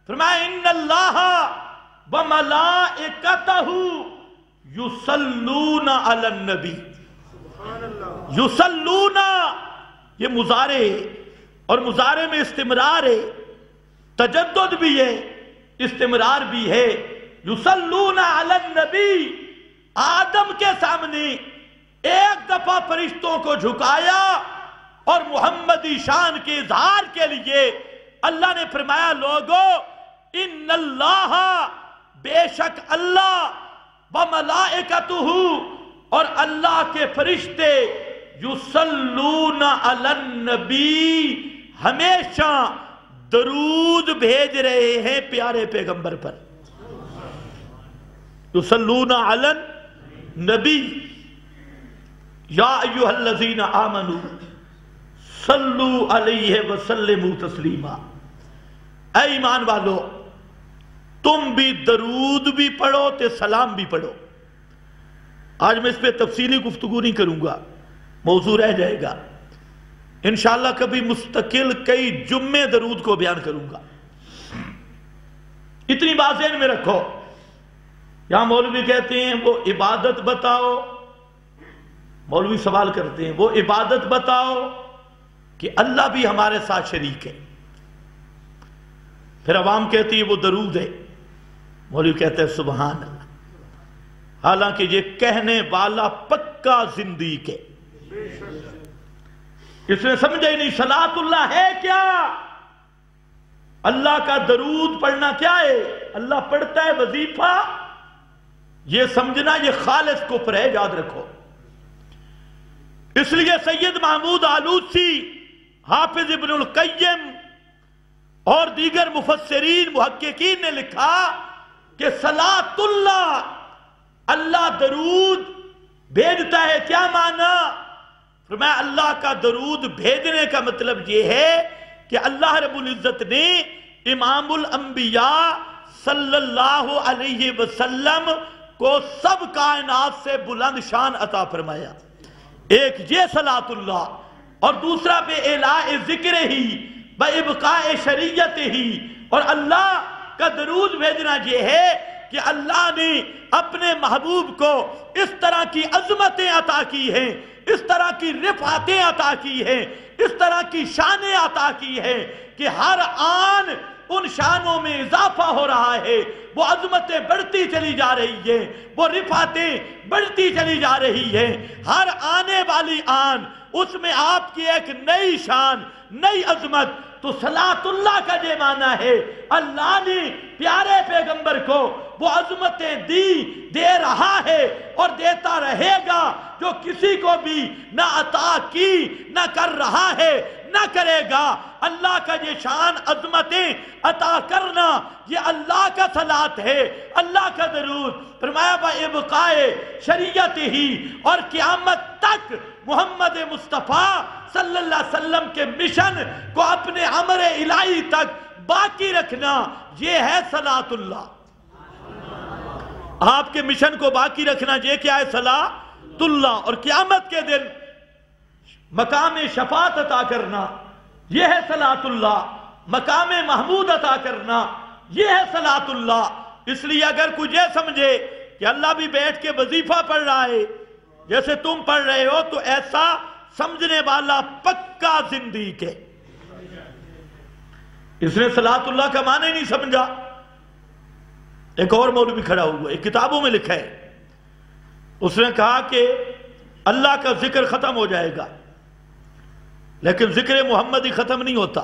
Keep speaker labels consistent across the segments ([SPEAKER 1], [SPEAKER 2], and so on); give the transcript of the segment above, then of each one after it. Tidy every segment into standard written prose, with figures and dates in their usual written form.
[SPEAKER 1] فرمایا ان اللہ وملائکتہ یصلون علی النبی. یصلون یہ مضارع ہے اور مضارع میں استمرار ہے، تجدد بھی ہے، استمرار بھی ہے. یصلون علی النبی، آدم کے سامنے ایک دفعہ فرشتوں کو جھکایا اور محمدی شان کے اظہار کے لیے اللہ نے فرمایا لوگو ان اللہ، بے شک اللہ، وملائکتہ، اور اللہ کے فرشتے، یصلون علی النبی، ہمیشہ درود بھیج رہے ہیں پیارے پیغمبر پر. یصلون علی النبی یا ایھا الذین آمنوا صلوا علیہ وسلموا تسلیما. اے ایمان والو، تم بھی درود بھی پڑھو تے سلام بھی پڑھو. آج میں اس پہ تفصیلی گفتگو نہیں کروں گا، موضوع رہ جائے گا. انشاءاللہ کبھی مستقل کئی جمعے درود کو بیان کروں گا. اتنی بات ذہن میں رکھو. یہاں مولوی کہتے ہیں وہ عبادت بتاؤ، مولوی سوال کرتے ہیں وہ عبادت بتاؤ کہ اللہ بھی ہمارے ساتھ شریک ہے. پھر عوام کہتی ہے وہ درود ہے. مولوی کہتے ہیں سبحان اللہ، حالانکہ یہ کہنے والا پکا زندیق ہے. اس نے سمجھا ہی نہیں صلاۃ اللہ ہے کیا، اللہ کا درود پڑھنا کیا ہے. اللہ پڑھتا ہے وظیفہ، یہ سمجھنا یہ خالص کفر ہے، یاد رکھو. اس لیے سید محمود آلوسی، حافظ ابن القیم اور دیگر مفسرین محققین نے لکھا کہ صلاۃ اللہ، اللہ درود بھیجتا ہے. کیا معنی؟ فرمایا اللہ کا درود بھیجنے کا مطلب یہ ہے کہ اللہ رب العزت نے امام الانبیاء صلی اللہ علیہ وسلم کو سب کائنات سے بلند شان عطا فرمایا. ایک یہ صلاۃ اللہ، اور دوسرا بے اعلاء ذکر ہی بابقاء شریعت ہی. اور اللہ کا درود بھیجنا یہ ہے کہ اللہ نے اپنے محبوب کو اس طرح کی عظمتیں عطا کی ہیں، اس طرح کی رفعتیں عطا کی ہیں، اس طرح کی شانیں عطا کی ہیں کہ ہر آن ان شانوں میں اضافہ ہو رہا ہے. وہ عظمتیں بڑھتی چلی جا رہی ہیں، وہ رفعتیں بڑھتی چلی جا رہی ہیں. ہر آنے والی آن اس میں آپ کی ایک نئی شان، نئی عظمت. تو صلاۃ اللہ کا یہ معنی ہے اللہ نے پیارے پیغمبر کو وہ عظمتیں دے رہا ہے اور دیتا رہے گا جو کسی کو بھی نہ عطا کی، نہ کر رہا ہے، نہ کرے گا. اللہ کا یہ شان عظمتیں عطا کرنا یہ اللہ کا صلاۃ ہے، اللہ کا درود. فرمایا بابقاء شریعت ہی، اور قیامت تک محمد مصطفیٰ صلی اللہ علیہ وسلم کے مشن کو اپنے امر الہی تک باقی رکھنا، یہ ہے صلاۃ اللہ. آپ کے مشن کو باقی رکھنا یہ کیا ہے؟ صلاۃ اللہ. اور قیامت کے دن مقام شفاعت عطا کرنا یہ ہے صلاۃ اللہ. مقام محمود عطا کرنا یہ ہے صلاۃ اللہ. اس لیے اگر کوئی یہ سمجھے کہ اللہ بھی بیٹھ کے وظیفہ پڑھ رہا ہے جیسے تم پڑھ رہے ہو، تو ایسا سمجھنے والا پکا زندیق ہے. اس نے صلاۃ اللہ کا معنی نہیں سمجھا. ایک اور مولوی کھڑا ہوا، ایک کتابوں میں لکھا ہے، اس نے کہا کہ اللہ کا ذکر ختم ہو جائے گا لیکن ذکر محمدی ختم نہیں ہوتا.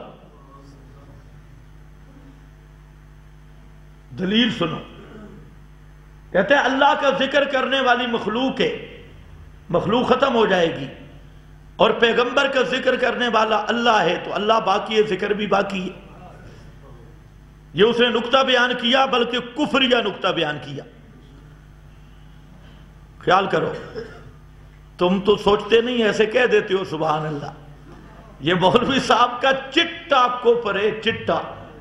[SPEAKER 1] دلیل سنو. کہتے ہیں اللہ کا ذکر کرنے والی مخلوق ہے، مخلوق ختم ہو جائے گی، اور پیغمبر کا ذکر کرنے والا اللہ ہے تو اللہ باقی ہے، ذکر بھی باقی ہے. یہ اس نے نقطہ بیان کیا، بلکہ کفریہ نقطہ بیان کیا. خیال کرو، تم تو سوچتے نہیں، ایسے کہہ دیتے ہو سبحان اللہ. یہ مولوی صاحب کا چٹا کفر ہے، چٹا.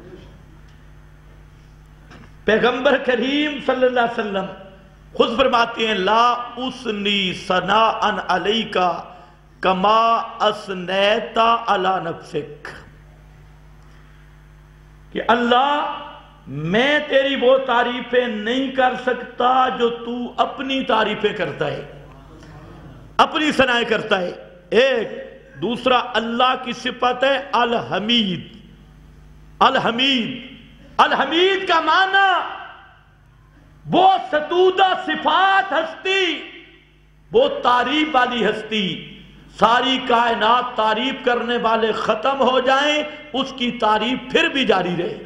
[SPEAKER 1] پیغمبر کریم صلی اللہ علیہ وسلم خود فرماتے ہیں لا اسنی ثناء علیک کما اثنیت علی نفسک، کہ اللہ میں تیری وہ تعریفیں نہیں کر سکتا جو تو اپنی تعریفیں کرتا ہے، اپنی ثنائیں کرتا ہے۔ ایک دوسرا اللہ کی صفت ہے الحمید۔ الحمید، الحمید کا معنی وہ ستودہ صفات ہستی، وہ تعریف والی ہستی، ساری کائنات تعریف کرنے والے ختم ہو جائیں اس کی تعریف پھر بھی جاری رہے۔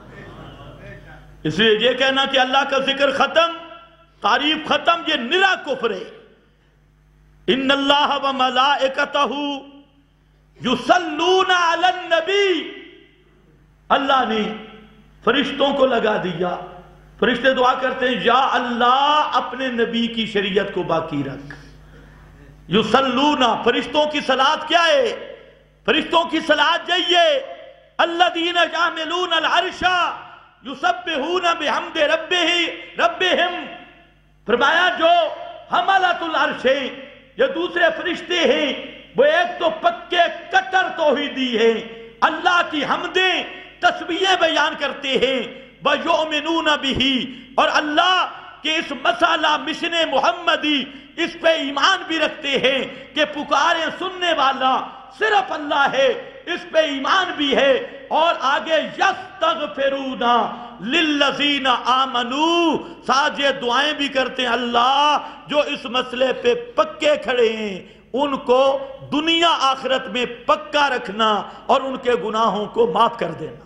[SPEAKER 1] اس لیے یہ کہنا کہ اللہ کا ذکر ختم، تعریف ختم، یہ نرا کفر ہے۔ ان اللہ و ملائکتہ یصلون علی النبی، اللہ نے فرشتوں کو لگا دیا، فرشتے دعا کرتے ہیں یا اللہ اپنے نبی کی شریعت کو باقی رکھ۔ یصلون، فرشتوں کی صلاۃ کیا ہے؟ فرشتوں کی صلاۃ یہی ہے الذین یحملون العرش یسبحون بحمد ربہم، فرمایا جو حملۃ العرش ہیں، یہ دوسرے فرشتے ہیں، وہ ایک تو پکے کٹر توحیدی ہیں، اللہ کی حمدیں تسبیحیں بیان کرتے ہیں، وَيُؤْمِنُونَ بِهِ، اور اللہ کے اس مسئلہ مشن محمدی اس پہ ایمان بھی رکھتے ہیں کہ پکاریں سننے والا صرف اللہ ہے، اس پہ ایمان بھی ہے۔ اور آگے یستغفرون للذین آمنوا، ساتھ یہ دعائیں بھی کرتے ہیں اللہ جو اس مسئلے پہ پکے کھڑے ہیں ان کو دنیا آخرت میں پکا رکھنا اور ان کے گناہوں کو معاف کر دینا۔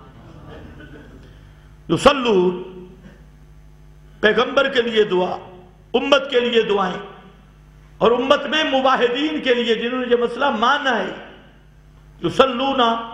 [SPEAKER 1] یصلون، پیغمبر کے لیے دعا، امت کے لیے دعائیں، اور امت میں موحدین کے لیے جنہوں نے یہ مسئلہ مانا ہے۔ یصلون